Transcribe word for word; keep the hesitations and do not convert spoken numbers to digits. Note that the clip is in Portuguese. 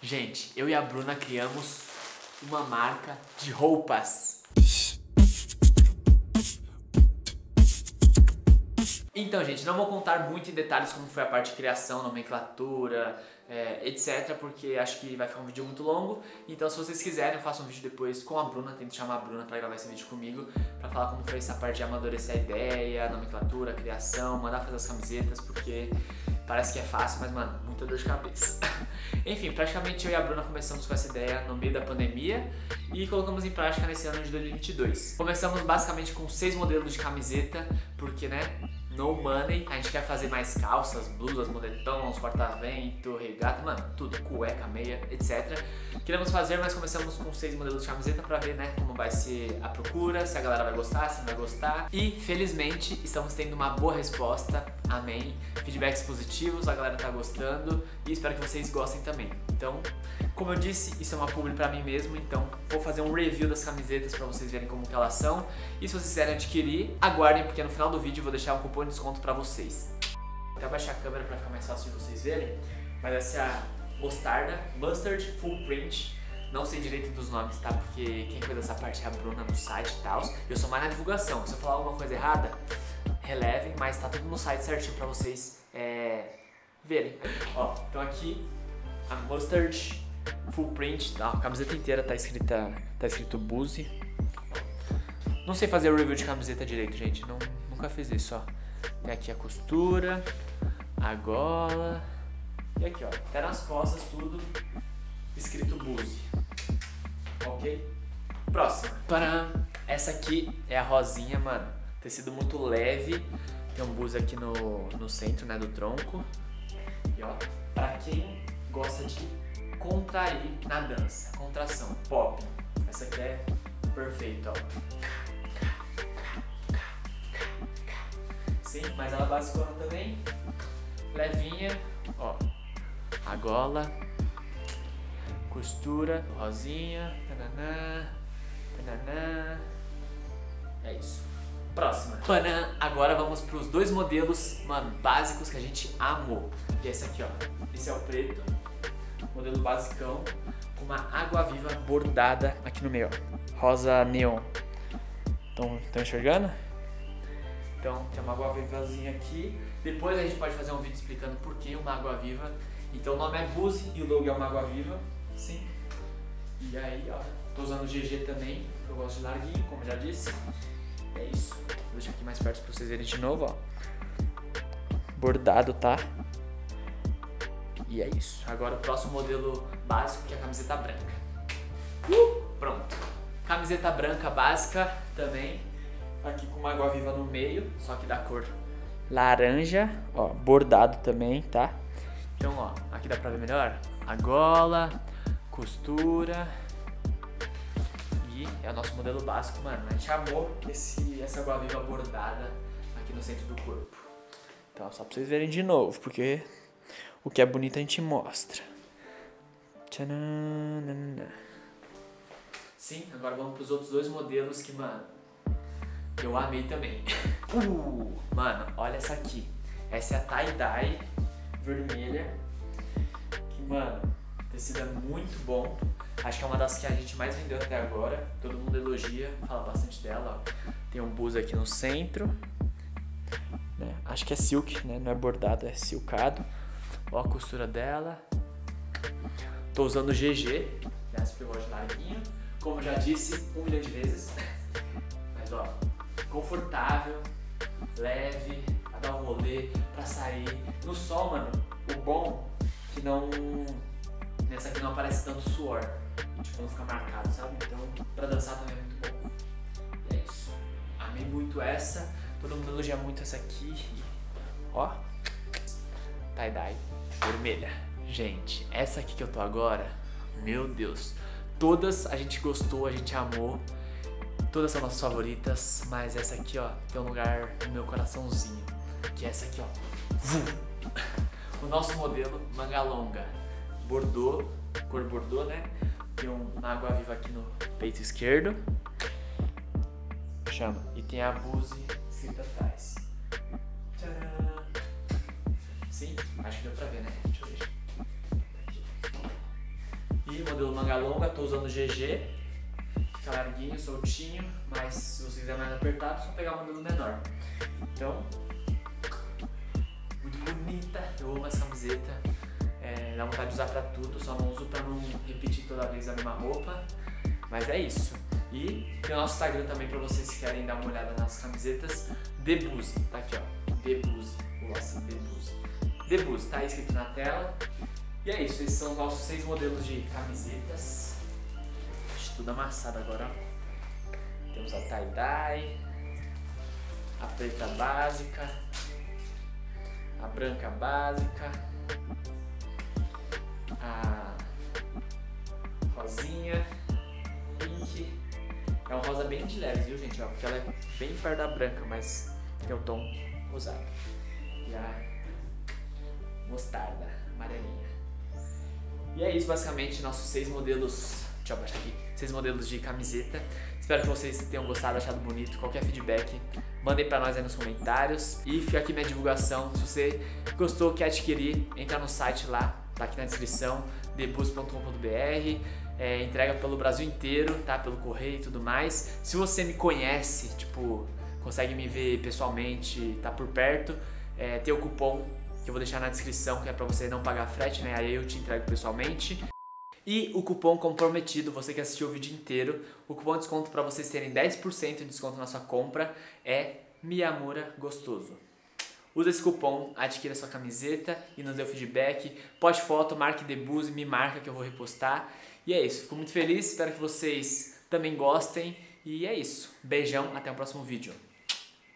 Gente, eu e a Bruna criamos uma marca de roupas. Então, gente, não vou contar muito em detalhes como foi a parte de criação, nomenclatura, é, etcétera, porque acho que vai ficar um vídeo muito longo. Então, se vocês quiserem, eu faço um vídeo depois com a Bruna, tento chamar a Bruna pra gravar esse vídeo comigo, pra falar como foi essa parte de amadurecer a ideia, nomenclatura, criação, mandar fazer as camisetas, porque parece que é fácil, mas, mano, muita dor de cabeça. Enfim, praticamente eu e a Bruna começamos com essa ideia no meio da pandemia e colocamos em prática nesse ano de dois mil e vinte e dois. Começamos basicamente com seis modelos de camiseta, porque, né, no money, a gente quer fazer mais calças, blusas, moletons, corta-vento, regata, mano, tudo, cueca, meia, etcétera. Queremos fazer, mas começamos com seis modelos de camiseta pra ver, né, como vai ser a procura, se a galera vai gostar, se não vai gostar. E, felizmente, estamos tendo uma boa resposta, amém. Feedbacks positivos, a galera tá gostando e espero que vocês gostem também. Então, como eu disse, isso é uma publi pra mim mesmo, então vou fazer um review das camisetas pra vocês verem como que elas são. E se vocês quiserem adquirir, aguardem, porque no final do vídeo eu vou deixar um cupom de desconto pra vocês. Vou até baixar a câmera pra ficar mais fácil de vocês verem, mas essa é a Mostarda Mustard Full Print. Não sei direito dos nomes, tá? Porque quem cuida dessa parte é a Bruna no site e tal. Eu sou mais na divulgação, se eu falar alguma coisa errada, relevem, mas tá tudo no site certinho pra vocês é, verem. Ó, então aqui a Mustard Full Print, tá? A camiseta inteira tá escrita, tá escrito Buzi. Não sei fazer o review de camiseta direito, gente, não, nunca fiz isso, ó. Tem aqui a costura, a gola e aqui, ó, até nas costas tudo escrito Buzi. Ok? Próxima. Tcharam! Essa aqui é a rosinha, mano. Tecido muito leve. Tem um Buzi aqui no, no centro, né, do tronco. E ó, pra quem gosta de contrair na dança, contração, pop. Essa aqui é perfeita, ó. Sim, mas ela basicona também, levinha, ó. A gola, costura, rosinha, tananá, tananá. É isso. Próxima. Panã, agora vamos para os dois modelos, mano, básicos que a gente amou. E esse aqui, ó. Esse é o preto, modelo basicão, com uma água viva bordada aqui no meio, ó. Rosa neon. Estão enxergando? Então tem uma água vivazinha aqui. Depois a gente pode fazer um vídeo explicando por que uma água viva. Então o nome é Buzi e o logo é uma água viva. Sim. E aí, ó, tô usando o G G também, eu gosto de larguinho, como eu já disse. É isso. Vou deixar aqui mais perto pra vocês verem de novo, ó. Bordado, tá? E é isso. Agora o próximo modelo básico, que é a camiseta branca. Uh, pronto. Camiseta branca básica também. Aqui com uma água viva no meio, só que da cor laranja, ó, bordado também, tá? Então, ó, aqui dá pra ver melhor? A gola, costura e é o nosso modelo básico, mano. A gente amou esse, essa água viva bordada aqui no centro do corpo. Então, só pra vocês verem de novo, porque o que é bonito a gente mostra. Tcharam. Sim, agora vamos pros outros dois modelos que, mano, eu amei também. Uh, mano, olha essa aqui. Essa é a tie-dye vermelha. Que, mano, o tecido é muito bom. Acho que é uma das que a gente mais vendeu até agora. Todo mundo elogia, fala bastante dela, ó. Tem um bus aqui no centro, né? Acho que é silk, né? Não é bordado, é silcado. Ó a costura dela. Tô usando o G G, né? Porque eu gosto de larguinho. Como eu já disse um milhão de vezes. Mas, ó, confortável, leve, pra dar um rolê, pra sair. No sol, mano, o bom é que não... Nessa aqui não aparece tanto suor. Tipo, não fica marcado, sabe? Então, pra dançar também é muito bom. E é isso. Amei muito essa. Todo mundo elogia muito essa aqui. Ó. Tie-dye vermelha. Gente, essa aqui que eu tô agora, meu Deus. Todas a gente gostou, a gente amou. Todas são nossas favoritas, mas essa aqui, ó, tem um lugar no meu coraçãozinho, que é essa aqui, ó. O nosso modelo manga longa, bordô, cor bordô, né? Tem uma água viva aqui no peito esquerdo. Chama. E tem a Buzi escrita atrás. Tcharam! Sim, acho que deu pra ver, né? Deixa eu ver. E modelo manga longa, tô usando o G G. Fica larguinho, soltinho, mas se você quiser mais apertado, é só pegar o modelo menor. Então, muito bonita, eu amo essa camiseta. É, dá vontade de usar pra tudo, só não uso pra não repetir toda vez a mesma roupa. Mas é isso. E tem o nosso Instagram também pra vocês que querem dar uma olhada nas camisetas. Debuse, tá aqui ó, Debuse, nossa, Debuse. Debuse, tá aí escrito na tela. E é isso, esses são os nossos seis modelos de camisetas. Tudo amassado agora, ó. Temos a tie-dye, a preta básica, a branca básica, a rosinha, pink. É um rosa bem de leve, viu gente? Ó, porque ela é bem perto da branca, mas tem o tom rosado. E a mostarda, amarelinha. E é isso basicamente, nossos seis modelos. Deixa eu baixar aqui. Seis modelos de camiseta. Espero que vocês tenham gostado, achado bonito. Qualquer feedback, mandem pra nós aí nos comentários. E fica aqui minha divulgação. Se você gostou, quer adquirir, entra no site lá, tá aqui na descrição, debuse ponto com ponto br. É, entrega pelo Brasil inteiro, tá? Pelo correio e tudo mais. Se você me conhece, tipo, consegue me ver pessoalmente, tá por perto, é, tem o cupom que eu vou deixar na descrição, que é pra você não pagar frete, né? Aí eu te entrego pessoalmente. E o cupom comprometido, você que assistiu o vídeo inteiro, o cupom de desconto para vocês terem dez por cento de desconto na sua compra é Miyamura Gostoso. Usa esse cupom, adquira sua camiseta e nos dê o feedback. Poste foto, marque Debuse, me marca que eu vou repostar. E é isso, fico muito feliz, espero que vocês também gostem. E é isso, beijão, até o próximo vídeo.